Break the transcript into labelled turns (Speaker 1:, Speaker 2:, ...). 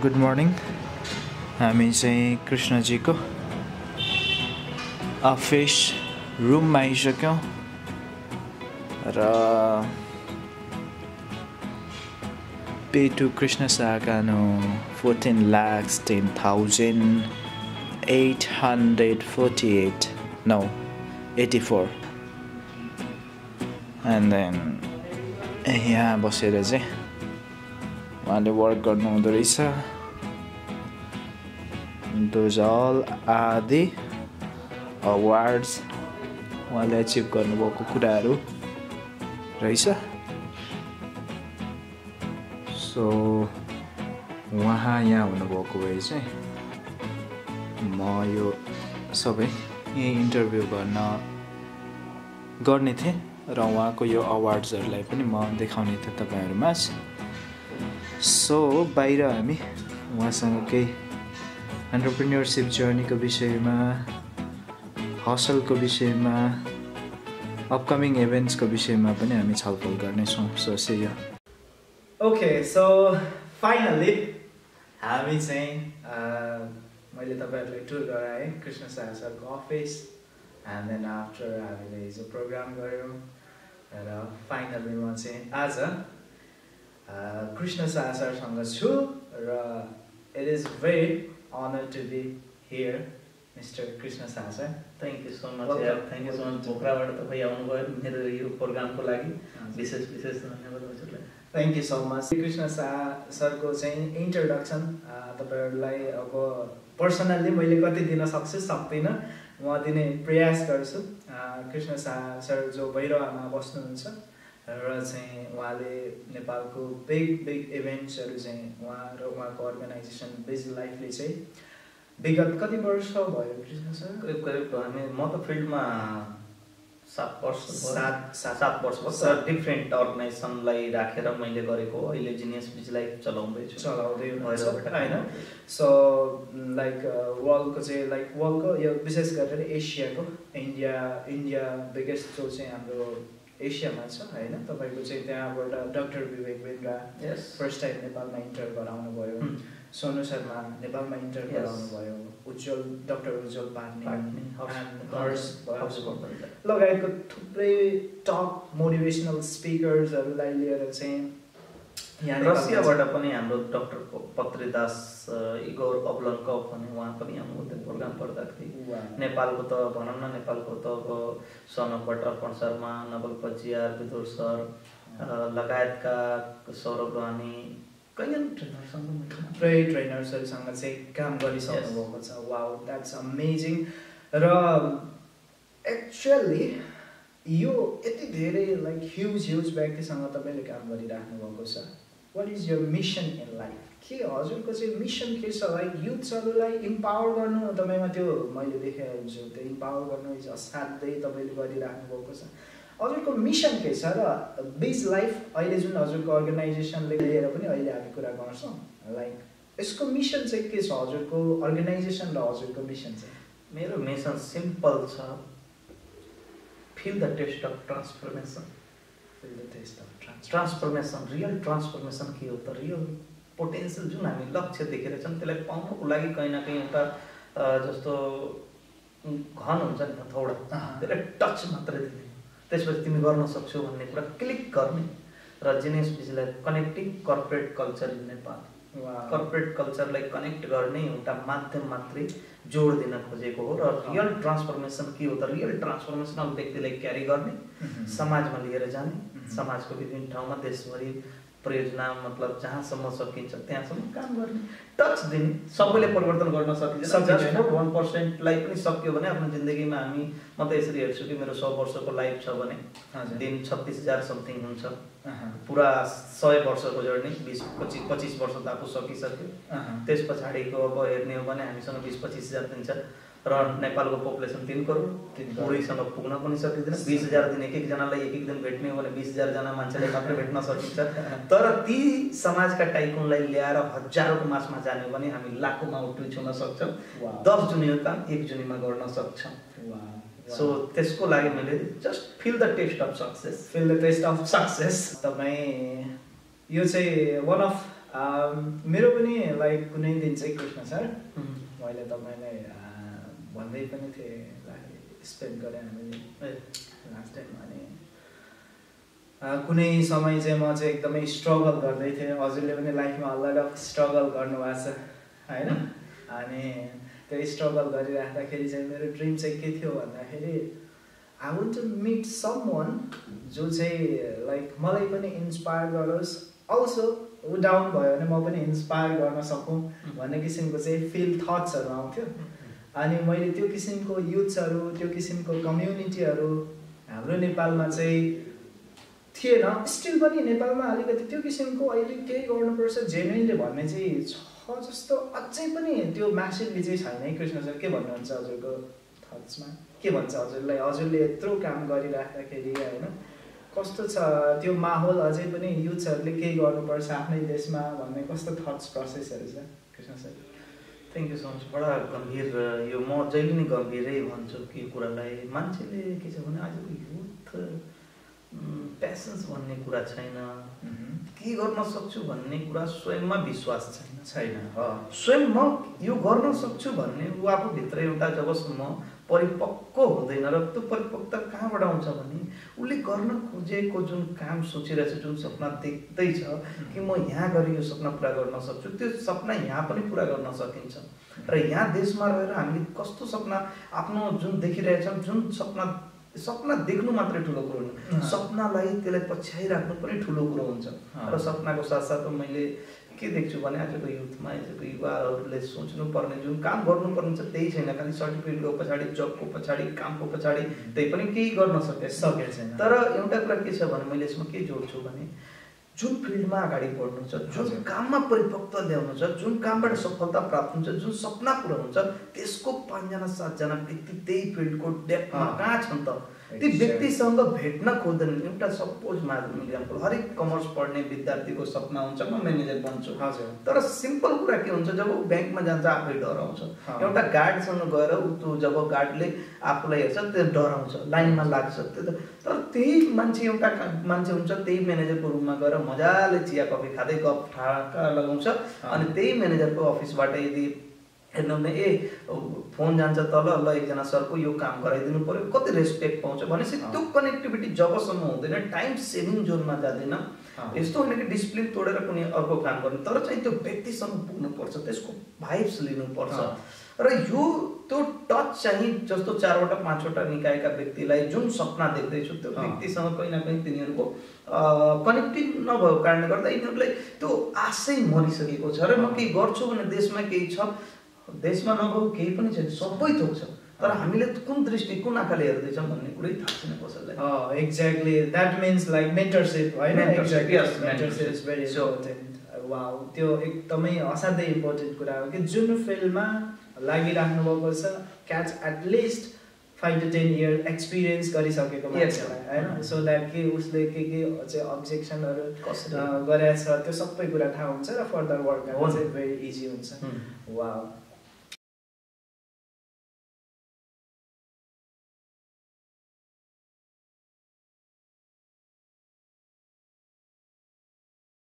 Speaker 1: Good morning. हामी चाहिँ कृष्णजीको office रुममा आइसक्यौँ र पे टु कृष्ण शाह कानो 14,10,848 no 84 and then यहाँ बसेर चाहिँ उहाँले वर्क गर्नु हुँदो रहेछ। Those all are the awards उहाँले अचिभ गर्नुभएको कुराहरू रहेछ। सो उहाँ यहाँ हुनुभएको भए चाहिँ म यो सबै यही इन्टरभ्यू गर्ने थिएँ र उहाँको यो अवार्ड्सहरूलाई पनि म देखाउने थिएँ तपाईँहरूमाझ। सो बाहिर हामी उहाँसँग केही एन्टरप्रेन्योरसिप जर्नीको विषयमा, हसलको विषयमा, अपकमिङ इभेन्ट्सको विषयमा पनि हामी छलफल गर्नेछौँ। सो से यो ओके। सो फाइनली हामी चाहिँ मैले तपाईँहरूलाई टुर गराएँ कृष्ण शाह सरको अफिस एन्ड देन आफ्टर हामीले हिजो प्रोग्राम गऱ्यौँ र फाइनली म चाहिँ आज कृष्ण शाह सरसँग छु र it is very honored to be here, Mr. Krishna Sah sir.
Speaker 2: Thank you so much. Thank you so much. पोखराबाट तपाईँ आउनुभयो मेरो यो प्रोग्रामको लागि विशेष धन्यवाद हजुरलाई।
Speaker 1: Thank you so much. Krishna Shah सरको चाहिँ इन्ट्रोडक्सन तपाईहरुलाई अब पर्सनली मैले कति दिन सक्छु सक्दिनँ म दिने प्रयास गर्छु। कृष्ण शाह सर जो भैरवामा बस्नुहुन्छ र चाहिँ उहाँले नेपालको बिग इभेन्ट्सहरू चाहिँ उहाँ र उहाँको अर्गनाइजेसन बिजी लाइफले चाहिँ विगत कति वर्ष भयो कृष्ण सर?
Speaker 2: करिब म त फिल्डमा 7 वर्ष भयो। डिफ्रेन्ट अर्गनाइजेसनलाई राखेर मैले गरेको अहिले जिनियस बिजी लाइफ चलाउँदै
Speaker 1: हुनुहुन्छ हैन। सो लाइक वर्ल्डको चाहिँ लाइक वर्ल्डको यो विशेष गरेर एसियाको इन्डिया बिगेस्ट जो चाहिँ हाम्रो एसियामा छ हैन। तपाईको चाहिँ त्यहाँबाट doctor Vivek Bendra first time नेपालमा इन्टर गराउनु भयो, सोनु शर्मा नेपालमा इन्टर गराउनु भयो, डाक्टर उज्जवल पाट्ने लगायतको थुप्रै टप मोटिभेसनल स्पिकर्सहरूलाई लिएर चाहिँ
Speaker 2: रसियाबाट पनि हाम्रो डाक्टर पत्रीदास इगोर अब्लन्कov भन्ने उहाँ पनि आउनुहुन्थ्यो प्रोग्राम गर्दाखेरि। नेपालको त भनौँ न नेपालको त अब सनकबाट अर्पण शर्मा, नवल पजियार, विदुर सर लगायतका सौरभ रानी कैयन
Speaker 1: ट्रेनर्सहरूसँग चाहिँ काम गरिसक्नु भएको छ। Wow, that's amazing. र एक्चुअली यो यति धेरै लाइक ह्युज व्यक्तिसँग तपाईँले काम गरिराख्नु भएको छ। What is your mission in life? के हजुरको चाहिँ मिसन के छ? लाइक युथहरूलाई इम्पावर गर्नु तपाईँमा त्यो मैले देखेँ हुन्छु, त्यो इम्पावर गर्नु इज असाध्यै तपाईँले गरिराख्नु भएको छ। हजुरको मिसन के छ र बिज लाइफ अहिले जुन हजुरको अर्गनाइजेसनले लिएर पनि अहिले हामी कुरा गर्छौँ, लाइक यसको मिसन चाहिँ के छ? हजुरको अर्गनाइजेसन र हजुरको मिसन चाहिँ?
Speaker 2: मेरो मिसन सिम्पल छ, feel the taste of transformation. Transformation real transformation के हो त? रियल पोटेन्सियल जुन हामी लक्ष्य देखेर छौँ त्यसलाई पाउनको लागि कहीँ न कहीँ एउटा जस्तो घन हुन्छ नि थोडा, त्यसलाई टच मात्रै दिने, त्यसपछि तिमी गर्न सक्छौ भन्ने कुरा क्लिक गर्ने र जिनियस बिजलाई connecting corporate culture in Nepal. Corporate कल्चरलाई कनेक्ट गर्ने एउटा माध्यम मात्रै जोड दिन खोजेको हो। र रियल ट्रान्सफर्मेसन के हो त? रियल ट्रान्सफर्मेसनल व्यक्तिलाई क्यारी गर्ने, समाजमा लिएर जाने, समाजको विभिन्न ठाउँमा देशभरि परियोजना मतलब जहाँसम्म सकिन्छ त्यहाँसम्म काम गर्ने, टच दिने। सबैले परिवर्तन गर्न सकिन्छ, जस्ट 1%लाई पनि सक्यो भने आफ्नो जिन्दगीमा हामी म त यसरी हेर्छु कि मेरो 100 वर्षको लाइफ छ भने दिन 36,000 समथिङ हुन्छ। पुरा 100 वर्षको जर्नी 25 वर्ष त आफू सकिसक्यो। त्यस पछाडिको अब हेर्ने हो भने हामीसँग 20-25,000 दिन छ र नेपालको पपुलेसन 3 करोड, पुरैसँग पुग्न पनि सकिँदैन। 20,000 दिन एक एकजनालाई एक दिन भेट्ने हो भने 20,000 जना मान्छेलाई मात्र भेट्न सकिन्छ। तर ती समाजका टाइकुनलाई ल्याएर हजारौँको मासमा जाने हो भने हामी लाखौँमा आउटरिच हुन सक्छौँ। 10 जुनीको काम 1 जुनीमा गर्न सक्छौँ। सो त्यसको लागि मैले just feel the taste of success.
Speaker 1: तपाईँ यो चाहिँ वान अफ मेरो पनि लाइक कुनै दिन चाहिँ कृष्ण सर मैले तपाईँलाई भन्दै पनि थिएँ लाइक स्पेन्ड गरेँ हामीले लास्ट टाइम। अनि कुनै समय चाहिँ म चाहिँ एकदमै स्ट्रगल गर्दै थिएँ, हजुरले पनि लाइफमा लट अफ स्ट्रगल गर्नुभएको छ होइन। अनि त्यो स्ट्रगल गरिराख्दाखेरि चाहिँ मेरो ड्रिम चाहिँ के थियो भन्दाखेरि I want to meet someone जो चाहिँ लाइक मलाई पनि इन्सपायर गरोस्, अल्सो ऊ डाउन भयो भने म पनि इन्सपायर गर्न सकौँ भन्ने किसिमको चाहिँ फिल थट्सहरू आउँथ्यो। अनि मैले त्यो किसिमको युथ्सहरू, त्यो किसिमको कम्युनिटीहरू हाम्रो नेपालमा चाहिँ थिएन, स्टिल पनि नेपालमा अलिकति त्यो किसिमको अहिले केही गर्नुपर्छ जेन्युनली भन्ने चाहिँ छ जस्तो अझै पनि त्यो म्यासिभली चाहिँ छैन है। कृष्ण सर के भन्नुहुन्छ हजुरको थट्समा, के भन्छ हजुरलाई, हजुरले यत्रो काम गरिराख्दाखेरि होइन कस्तो छ त्यो माहौल, अझै पनि युथ्सहरूले केही गर्नुपर्छ आफ्नै देशमा भन्ने कस्तो थट्स प्रोसेसहरू छ Krishna sir?
Speaker 2: Thank you so much. बडा गम्भीर, यो म जहिले नै गम्भीरै भन्छु कि कुरालाई। मान्छेले के छ भने आजको युथ प्यासन्स भन्ने कुरा छैन, के गर्न सक्छु भन्ने कुरा स्वयंमा विश्वास छैन। स्वयं म यो गर्न सक्छु भन्ने ऊ आफूभित्र एउटा जबसम्म परिपक्व हुँदैन, र त्यो परिपक्वता कहाँबाट आउँछ भने उसले गर्न खोजेको जुन काम सोचिरहेछ, जुन सपना देख्दैछ कि म यहाँ गएर यो सपना पुरा गर्न सक्छु, त्यो सपना यहाँ पनि पुरा गर्न सकिन्छ। र यहाँ देशमा रहेर हामीले कस्तो सपना आफ्नो जुन देखिरहेछौँ, जुन सपना देख्नु मात्रै ठुलो कुरो होइन, सपनालाई त्यसलाई पछ्याइराख्नु पनि ठुलो कुरो हुन्छ। र सपनाको साथसाथ मैले के देख्छु भने आजको युथमा, आजको युवाहरूले सोच्नुपर्ने जुन काम गर्नुपर्ने छ त्यही छैन, खालि सर्टिफिकेटको पछाडि, जबको पछाडि, कामको पछाडि, त्यही पनि केही गर्न सकेको छैन। तर एउटा कुरा के छ भने मैले यसमा के जोड्छु भने जुन फिल्डमा अगाडि बढ्नु छ, जुन काममा परिपक्वता ल्याउनु छ, जुन कामबाट सफलता प्राप्त हुन्छ, जुन सपना पुरा हुन्छ, त्यसको 5जना 7जना व्यक्ति त्यही फिल्डको डेप्थमा कहाँ छन् त, ती व्यक्तिसँग भेट्न खोज्दैनन्। एउटा सपोज माध्यम इक्जाम्पल, हरेक कमर्स पढ्ने विद्यार्थीको सपना हुन्छ म म्यानेजर बन्छु, तर सिम्पल कुरा के हुन्छ, जब ऊ ब्याङ्कमा जान्छ आफै डराउँछ। एउटा गार्डसँग गएर ऊ जब गार्डले आफूलाई हेर्छ त्यो डराउँछ, लाइनमा लाग्छ। तर त्यही मान्छे एउटा मान्छे हुन्छ, त्यही म्यानेजरको रुममा गएर मजाले चिया कफी खाँदै गफ ठाका लगाउँछ। अनि त्यही म्यानेजरको अफिसबाट यदि हेर्नु भने फोन जान्छ तल, ल एकजना सरको यो काम गराइदिनु पर्यो, कति रेस्पेक्ट पाउँछ भनेपछि त्यो कनेक्टिभिटी जबसम्म हुँदैन, टाइम सेभिङ जोनमा जाँदैन। यस्तो होइन कि डिसिप्लिन तोडेर कुनै अर्को काम गर्नु, तर चाहिँ त्यो व्यक्तिसँग पुग्नुपर्छ, त्यसको भाइब्स लिनुपर्छ। र यो त्यो टच चाहिँ जस्तो 4वटा 5वटा निकायका व्यक्तिलाई जुन सपना देख्दैछु त्यो व्यक्तिसँग कहीँ न कहीँ तिनीहरूको कनेक्टिभ नभएको कारणले गर्दा यिनीहरूलाई त्यो आशै मरिसकेको छ। र म केही गर्छु भने देशमा केही छ, देशमा नभएको केही पनि छैन, सबै थोक छ, तर हामीले कुन दृष्टि, कुन आँखाले हेर्दैछौँ भन्ने कुरै थाहा छैन कसैलाई।
Speaker 1: Exactly, that means like mentorship होइन? Mentorship is very important. Wow, त्यो एकदमै असाध्यै इम्पोर्टेन्ट कुरा हो कि जुन फिल्डमा लागिराख्नु भएको छ, catch at least 5 to 10 year experience गरिसकेको मान्छेलाई होइन, सो द्याट कि उसले के चाहिँ अब्जेक्सनहरू गरेछ त्यो सबै कुरा थाहा हुन्छ र फर्दर वर्क गर्न चाहिँ भेरी इजी हुन्छ। वाउ,